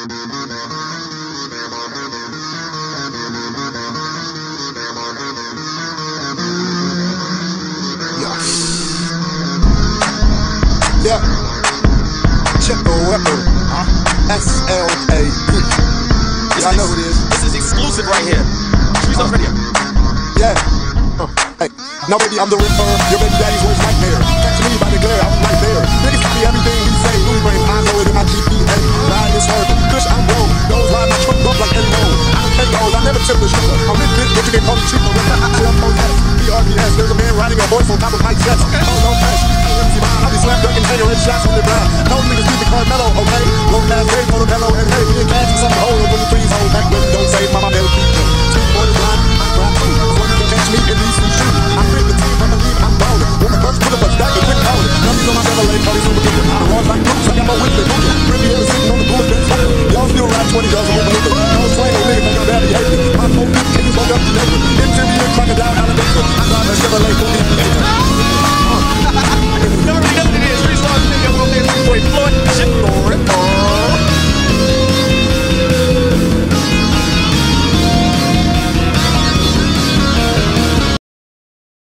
Yeah. Check the weapon. SLA. Y'all know who it is. This is exclusive right here. Streets on radio. Yeah. Hey. Now baby, I'm the Ripper. Your baby daddy's worst nightmare. Catch me by the glare, I'm right there. Niggas copy everything we say. Louis brain, I know it in my GPA. Ride is hard. Kush, I'm broke. Those ride my truck up like Eddie Roll. I don't take those, I never tip the sugar. I'm in bitch, but you can call me cheaper. I'm OS, BRBS. There's a man riding a horse on top of my chest. Oh, no touch. I'll be slam dunking, hanger and shots on the ground. Those niggas keep the Carmelo, okay? Low ass day, photo mellow, and